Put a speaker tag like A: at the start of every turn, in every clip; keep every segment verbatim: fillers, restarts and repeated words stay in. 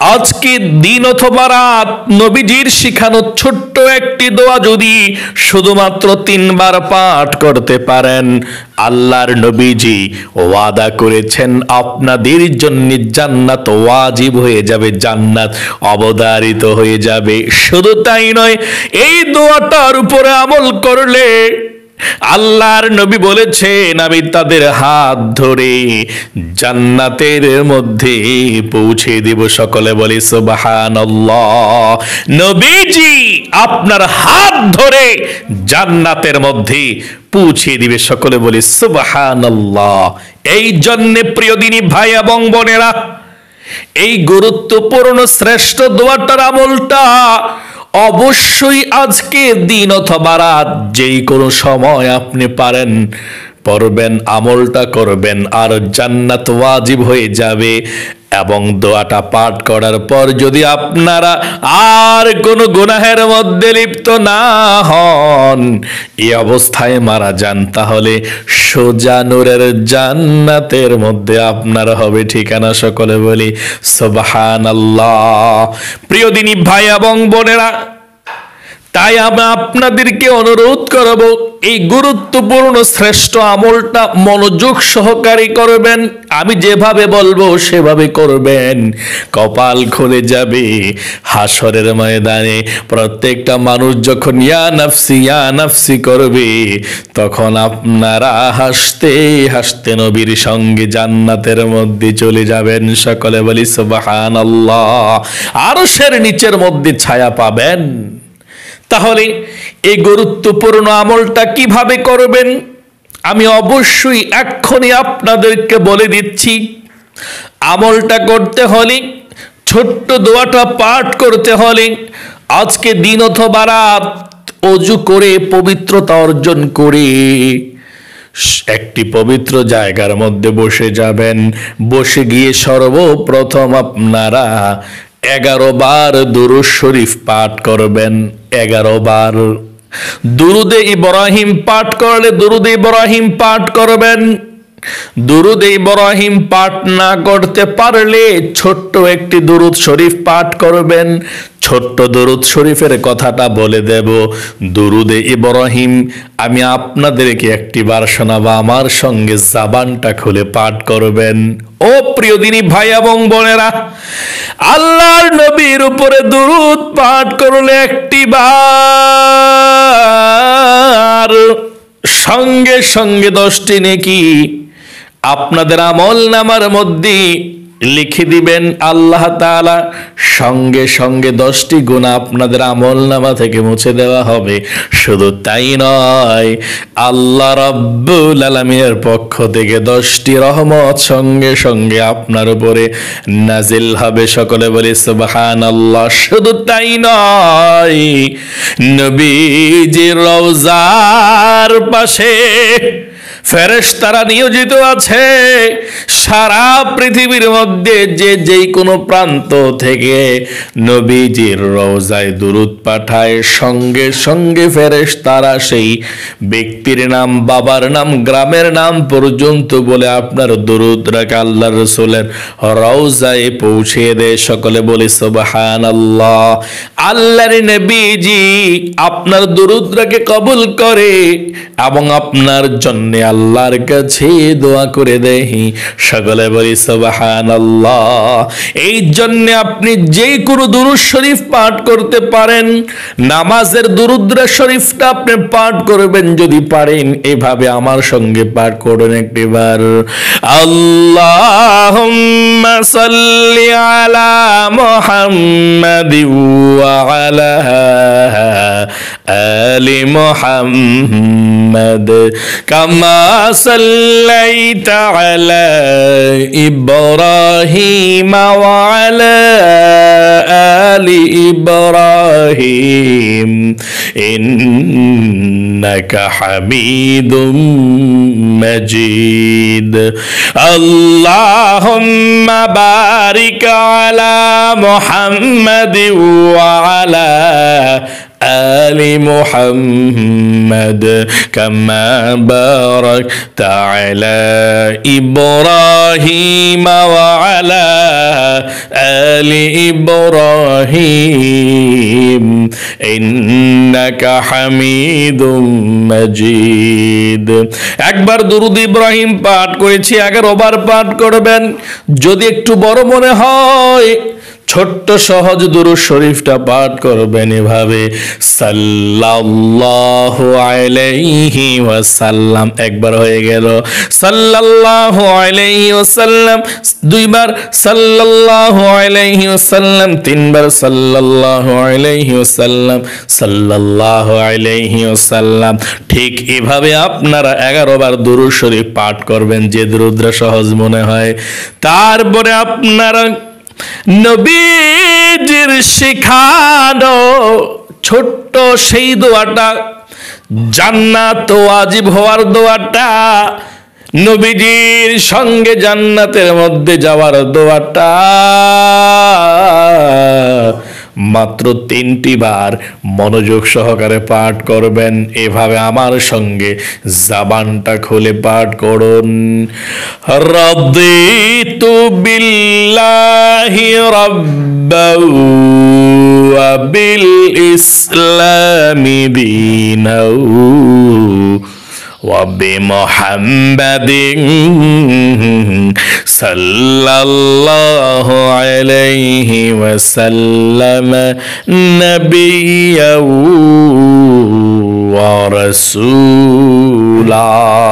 A: আজকে দিন অথবা রাত নবীজির শিখানো ছোট্ট একটি দোয়া যদি শুধুমাত্র তিনবার পাঠ করতে পারেন, আল্লাহর নবীজি ওয়াদা করেছেন আপনাদের জন্য জান্নাত ওয়াজিব হয়ে যাবে, জান্নাত অবধারিত হয়ে যাবে। শুধু তাই নয়, এই দোয়াটার উপরে আমল করলে আল্লাহর নবী বলেছেন আমি তাদের হাত ধরে জান্নাতের মধ্যে পৌঁছে দিব। সকলে বলি সুবহানাল্লাহ। নবীজি আপনার হাত ধরে জান্নাতের মধ্যে পৌঁছে দিবে। সকলে বলি সুবহানাল্লাহ। এই জন্য প্রিয় দিনী ভাই এবং বোনেরা, এই গুরুত্বপূর্ণ শ্রেষ্ঠ দোয়াটার আমলটা অবশ্যই আজকে দিন অথবা রাত যেই কোনো সময় আপনি পারেন পড়বেন, আমলটা করবেন, আর জান্নাত ওয়াজিব হয়ে যাবে। এবং দোয়াটা পাঠ করার পর যদি আপনারা আর কোনো গুনাহের মধ্যে লিপ্ত না হন, এই অবস্থায় মারা যান, তাহলে সোজা নূরের জান্নাতের মধ্যে আপনার হবে ঠিকানা। সকলে বলি সুবহানাল্লাহ। প্রিয় দিনী ভাই এবং বোনেরা, তাই আমি আপনাদেরকে অনুরোধ করব এই গুরুত্বপূর্ণ শ্রেষ্ঠ আমলটা মনোযোগ সহকারে করবেন। আমি যেভাবে বলবো সেভাবে করবেন, কপাল খুলে যাবে। হাসরের ময়দানে প্রত্যেকটা মানুষ যখন ইয়া নাফসি ইয়া নাফসি করবে, তখন আপনারা হাসতে হাসতে নবীর সঙ্গে জান্নাতের মধ্যে চলে যাবেন। সকলে বলি সুবহানাল্লাহ। আরশের নিচের মধ্যে ছায়া পাবেন। তাহলে এই গুরুত্বপূর্ণ আমলটা কিভাবে করবেন আমি অবশ্যই এক্ষুনি আপনাদেরকে বলে দিচ্ছি। আমলটা করতে হলে, ছোট্ট দোয়াটা পাঠ করতে হলে, আজকে দিন অথবা রাত ওযু করে পবিত্রতা অর্জন করে একটি পবিত্র জায়গার মধ্যে বসে যাবেন। বসে গিয়ে সর্বপ্রথম আপনারা এগারো বার দুরূদ শরীফ পাঠ করবেন। এগারো বার দুরুদে ইব্রাহিম পাঠ করলে দুরুদে ইব্রাহিম পাঠ করবেন। দুরুদে ইব্রাহিম পাঠ না করতে পারলে ছোট্ট একটি দুরুদ শরীফ পাঠ করবেন। ছোট্ট দুরুদ শরীফের কথাটা বলে দেব। দুরুদে ইব্রাহিম আমি আপনাদেরকে একটি বার শোনাবো, আমার সঙ্গে জবানটা খুলে পাঠ করবেন। ও প্রিয় দিনী ভাই এবং বোনেরা, আল্লাহর নবীর উপরে দুরুদ পাঠ করলে একটি বার সঙ্গে সঙ্গে দশটি নেকি আপনাদের আমল নামার মধ্যে লিখে দিবেন আল্লাহ তাআলা। সঙ্গে সঙ্গে দশটি গুনাহ আপনাদের আমল নামা থেকে মুছে দেওয়া হবে। শুধু তাই নয়, আল্লাহ রাব্বুল আলামিনের পক্ষ থেকে দশটি রহমত সঙ্গে সঙ্গে আপনার উপরে নাজিল হবে। সকলে বলি সুবহানাল্লাহ। শুধু তাই নয়, নবীজির রওজার পাশে ফেরেশতারা নিয়োজিত আছে। সারা পৃথিবীর মধ্যে যে যেই কোনো প্রান্ত থেকে নবীজির রওজায় দুরুদ পাঠায়, সঙ্গে সঙ্গে ফেরেশতারা সেই ব্যক্তির নাম, বাবার নাম, গ্রামের নাম পর্যন্ত বলে আপনার দুরুদটাকে আল্লাহর রাসূলের রওজায় পৌঁছে দেয়। সকলে বলি সুবহানাল্লাহ। আল্লাহর নবীজি আপনার দুরুদটাকে কবুল করে এবং আপনার জন্য আল্লাহর কাছে দোয়া করে দেয়। সকলে বলি সুবহানাল্লাহ। এই জন্য আপনি যে কোনো দুরূদ শরীফ পাঠ করতে পারেন। নামাজের দুরূদ শরীফটা আপনি পাঠ করবেন যদি পারেন। এভাবে আমার সঙ্গে পাঠ করুন একটিবার। আল্লাহুম্মা সাল্লি আলা মুহাম্মাদি ওয়া আলা আলি মুহাম্মাদ কামা সাল্লাইতা আলা ইব্রাহিম ওয়া আলা আলি ইব্রাহিম ইন্নাকা হামিদুম মাজিদ। আল্লাহুম্মা বারিক আলা মুহাম্মাদ ওয়া আলা আলি মুহাম্মাদ কামা বারাকতা আলা ইব্রাহিম ওয়া আলা আলি ইব্রাহিম ইন্নাকা হামিদুম মাজিদ। একবার দুরূদ ইব্রাহিম পাঠ করেছি, এগারো বার পাঠ করবেন। যদি একটু বড় মনে হয় ছোট্ট সহজ দুরূদ শরীফটা পাঠ করবেন এভাবে, সাল্লাল্লাহু আলাইহি ওয়াসাল্লাম, একবার হয়ে গেল সাল্লাল্লাহু আলাইহি ওয়াসাল্লাম, দুইবার সাল্লাল্লাহু আলাইহি ওয়াসাল্লাম, তিনবার সাল্লাল্লাহু আলাইহি ওয়াসাল্লাম, সাল্লাল্লাহু আলাইহি ওয়াসাল্লাম। ঠিক এভাবে আপনারা এগারো বার দুরূদ শরীফ পাঠ করবেন, যে দুরূদটা সহজ মনে হয়। তারপরে আপনারা নবীজির শিখানো ছোট্ট সেই দোয়াটা, জান্নাত ওয়াজিব হওয়ার দোয়াটা, নবীজির সঙ্গে জান্নাতের মধ্যে যাওয়ার দোয়াটা মাত্র তিনটি বার মনোযোগ সহকারে পাঠ করবেন। এভাবে আমার সঙ্গে জবানটা খুলে পাঠ করুন। রাদিতু বিল্লাহি রাব্বাও ওয়া বিল ইসলামি দীনাও ওয়া বিমুহাম্মাদিন সাল্লাল্লাহু আলাইহি ওয়াসাল্লাম নাবিয়্যাও ওয়া রাসূলা।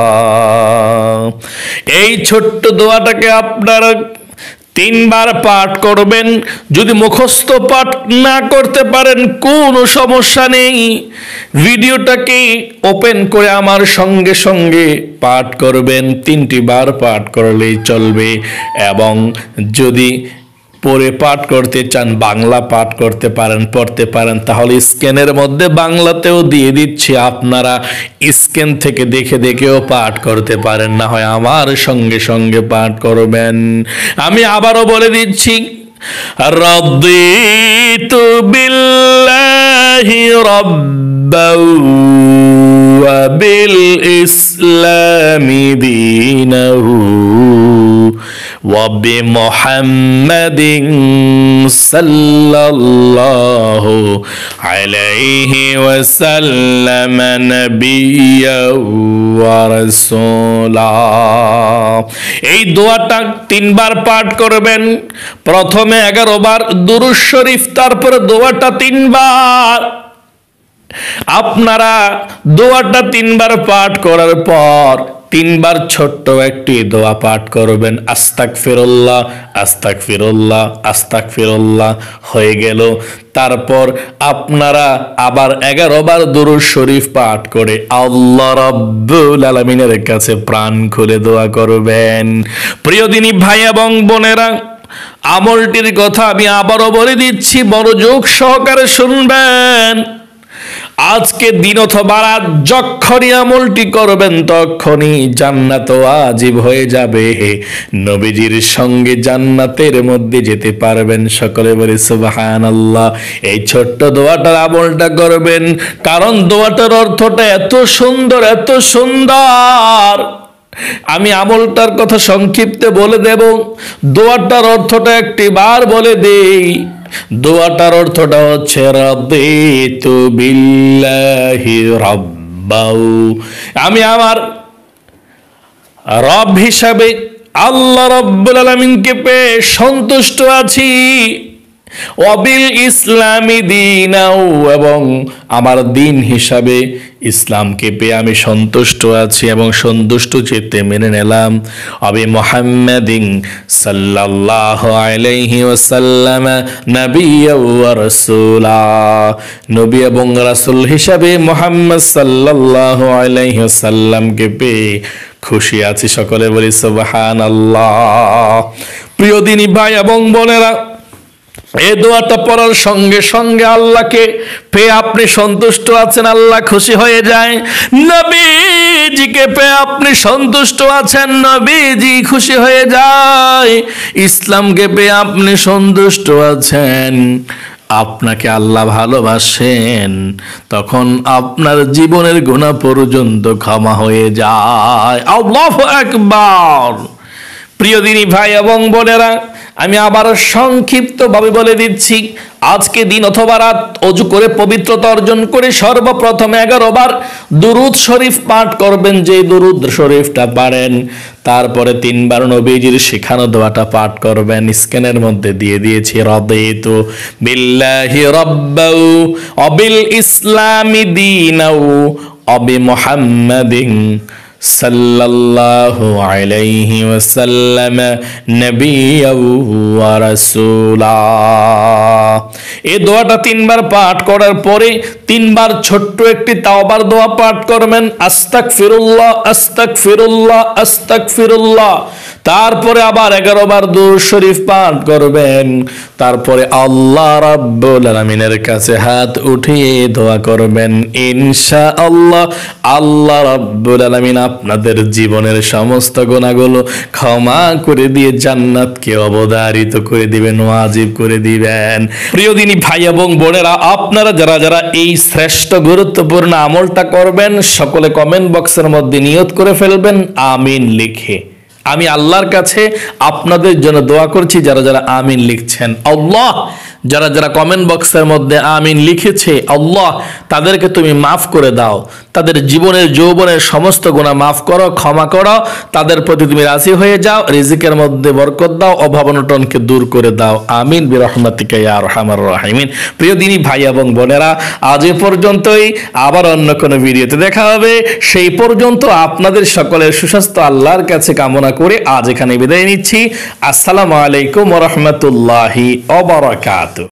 A: এই ছোট্ট দোয়াটাকে আপনারা তিনবার পাঠ করবেন। যদি মুখস্থ পাঠ না করতে পারেন কোনো সমস্যা নেই, ভিডিওটাকে ওপেন করে আমার সঙ্গে সঙ্গে পাঠ করবেন। তিনটি বার পাঠ করলেই চলবে। এবং যদি পড়ে পাঠ করতে চান, বাংলা পাঠ করতে পারেন, পড়তে পারেন, তাহলে স্ক্যানের মধ্যে বাংলাতেও দিয়ে দিচ্ছি, আপনারা স্ক্যান থেকে দেখে দেখেও পাঠ করতে পারেন, না হয় আমার সঙ্গে সঙ্গে পাঠ করবেন। আমি আবারও বলে দিচ্ছি, রাদিতু বিল্লাহি রাব্বাও ওয়া বিল ইসলামি দীনাহু ওয়া বিমুহাম্মাদিন সাল্লাল্লাহু আলাইহি ওয়াসাল্লাম নাবিয়্যাও ওয়া রাসূলা। এই দোয়াটা তিনবার পাঠ করবেন। প্রথমে এগারো বার দুরূদ শরীফ, তারপরে দোয়াটা তিনবার। আপনারা দোয়াটা তিনবার পাঠ করার পর তিনবার ছোট্ট একটি দোয়া পাঠ করবেন, আস্তাগফিরুল্লাহ আস্তাগফিরুল্লাহ আস্তাগফিরুল্লাহ। হয়ে গেল। তারপর আপনারা আবার এগারো বার দুরূদ শরীফ পাঠ করে আল্লাহ রাব্বুল আলামিনের কাছে প্রাণ খুলে দোয়া করবেন। প্রিয় দিনী ভাই এবং বোনেরা, আমলটির কথা আমি আবারও বলে দিচ্ছি, মনোযোগ সহকারে শুনবেন। আজকে দিন অথবা রাত যখনই আমলটি করবেন তখনই জান্নাত ওয়াজিব হয়ে যাবে, নবীজির সঙ্গে জান্নাতের মধ্যে যেতে পারবেন। সকলে বলে সুবহানাল্লাহ। এই ছোট্ট দোয়াটার আমলটা করবেন, কারণ দোয়াটার অর্থটা এত সুন্দর, এত সুন্দর। আমি আমলটার কথা সংক্ষিপ্তে বলে দেব, দোয়াটার অর্থটা একটি বার বলে দেই। দোয়াটার অর্থটা হচ্ছে রাদিতু বিল্লাহি রাব্বাও, আমি আমার রব হিসাবে আল্লাহ রাব্বুল আলামিনকে পেয়ে সন্তুষ্ট আছি। ওয়াবিল ইসলামি দীনাও, এবং আমার দিন হিসাবে ইসলামকে পেয়ে আমি সন্তুষ্ট আছি এবং সন্তুষ্ট চিত্তে মেনে নিলাম। আবি মুহাম্মাদিন সাল্লাল্লাহু আলাইহি ওয়াসাল্লাম নাবিয়্যাও ওয়া রাসূলা, নবী এবং রাসূল হিসাবে মুহাম্মদ সাল্লাল্লাহু আলাইহি ওয়াসাল্লামকে পেয়ে খুশি আছি। সকলে বলি সুবহানাল্লাহ। প্রিয় দিনী ভাই এবং বোনেরা, এই দোয়াটা পড়ার সঙ্গে সঙ্গে আল্লাহকে পেয়ে আপনি সন্তুষ্ট আছেন, আল্লাহ খুশি হয়ে যায়। নবীজিকে পেয়ে আপনি সন্তুষ্ট আছেন, নবীজি খুশি হয়ে যায়। ইসলামকে পেয়ে আপনি সন্তুষ্ট আছেন, আপনাকে আল্লাহ ভালোবাসেন, তখন আপনার জীবনের গুনাহ পর্যন্ত ক্ষমা হয়ে যায়। আল্লাহু আকবার। প্রিয় দিনী ভাই এবং বোনেরা, আমি আবার সংক্ষিপ্তভাবে বলে দিচ্ছি, আজকে দিন অথবা রাত অজু করে পবিত্রতা অর্জন করে সর্বপ্রথম এগারো বার দুরুদ শরীফ পাঠ করবেন। যে দুরুদ শরীফটা পারেন, তারপরে তিনবার নবীজির শেখানো দোয়াটা পাঠ করবেন। স্ক্যানের মধ্যে দিয়ে দিয়েছি, রাদিতু বিল্লাহি রাব্বাউ ওয়া বিল ইসলামি দীনাউ ওয়া বি মুহাম্মাদিন সাল্লাল্লাহু আলাইহি ওয়াসাল্লাম নবিয়্যাও ওয়া রাসূলা। এই দোয়াটা তিনবার পাঠ করার পরে তিনবার ছোট্ট একটি তাওবার দোয়া পাঠ করবেন, আস্তাগফিরুল্লাহ আস্তাগফিরুল্লাহ আস্তাগফিরুল্লাহ। তারপরে আবার এগারো বার দুরূদ শরীফ পাঠ করবেন। তারপরে আল্লাহ রাব্বুল আলামিনের কাছে হাত উঠিয়ে দোয়া করবেন, ইনশাআল্লাহ আল্লাহ রাব্বুল আলামিন আপনাদের জীবনের সমস্ত গুনাহগুলো ক্ষমা করে দিয়ে জান্নাতকে অবধারিত করে দিবেন, ওয়াজিব করে দিবেন। প্রিয় দিনী ভাই এবং বোনেরা, আপনারা যারা যারা এই শ্রেষ্ঠ গুরুত্বপূর্ণ আমলটা করবেন, সকলে কমেন্ট বক্সের মধ্যে নিয়ত করে ফেলবেন আমিন লিখে। আমি আল্লাহর কাছে আপনাদের জন্য দোয়া করছি, যারা যারা আমিন লিখছেন, আল্লাহ যারা যারা কমেন্ট বক্সের মধ্যে আমিন লিখেছে, আল্লাহ তাদেরকে তুমি মাফ করে দাও, তাদের জীবনের যৌবনের সমস্ত গুনাহ মাফ করো, ক্ষমা করো, তাদের প্রতি তুমি রাজি হয়ে যাও, রিজিকের মধ্যে বরকত দাও, অভাব অনটনকে দূর করে দাও, আমিন বিরহমাতিকা ইয়া আরহামার রাহিমিন। প্রিয় দিনী ভাই এবং বোনেরা, আজ এ পর্যন্তই, আবার অন্য কোনো ভিডিওতে দেখা হবে। সেই পর্যন্ত আপনাদের সকলের সুস্বাস্থ্য আল্লাহর কাছে কামনা করে আজ এখানে বিদায় নিচ্ছি। আসসালামু আলাইকুম ওয়া রাহমাতুল্লাহি ওয়া বারাকাতুহু।